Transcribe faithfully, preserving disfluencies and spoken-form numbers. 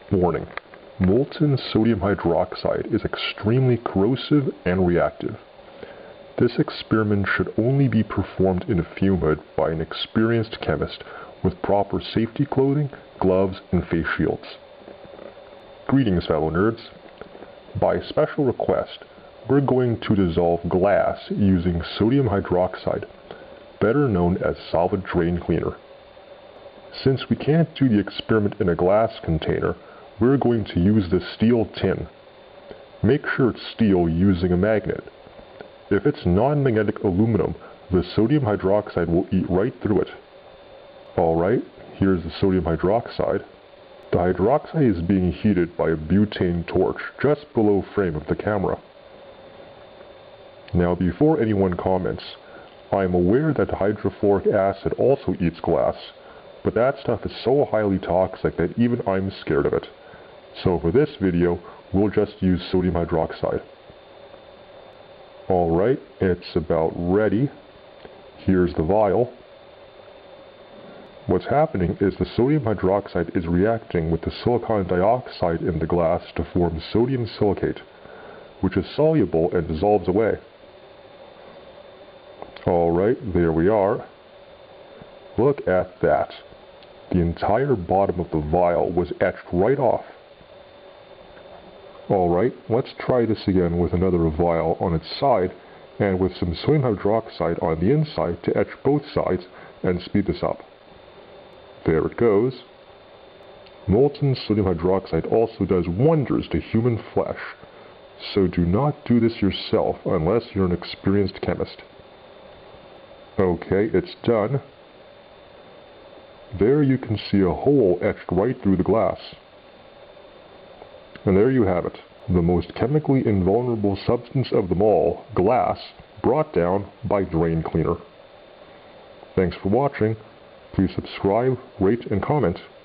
Warning: molten sodium hydroxide is extremely corrosive and reactive. This experiment should only be performed in a fume hood by an experienced chemist with proper safety clothing, gloves, and face shields. Greetings, fellow nerds. By special request, we're going to dissolve glass using sodium hydroxide, better known as solvent drain cleaner. Since we can't do the experiment in a glass container, we're going to use the steel tin. Make sure it's steel using a magnet. If it's non-magnetic aluminum, the sodium hydroxide will eat right through it. Alright, here's the sodium hydroxide. The hydroxide is being heated by a butane torch just below frame of the camera. Now, before anyone comments, I am aware that hydrofluoric acid also eats glass, but that stuff is so highly toxic that even I'm scared of it. So for this video, we'll just use sodium hydroxide. Alright, it's about ready. Here's the vial. What's happening is the sodium hydroxide is reacting with the silicon dioxide in the glass to form sodium silicate, which is soluble and dissolves away. Alright, there we are. Look at that. The entire bottom of the vial was etched right off. Alright, let's try this again with another vial on its side and with some sodium hydroxide on the inside to etch both sides and speed this up. There it goes. Molten sodium hydroxide also does wonders to human flesh, so do not do this yourself unless you're an experienced chemist. Okay, it's done. There you can see a hole etched right through the glass. And there you have it, the most chemically invulnerable substance of them all, glass, brought down by drain cleaner. Thanks for watching. Please subscribe, rate, and comment.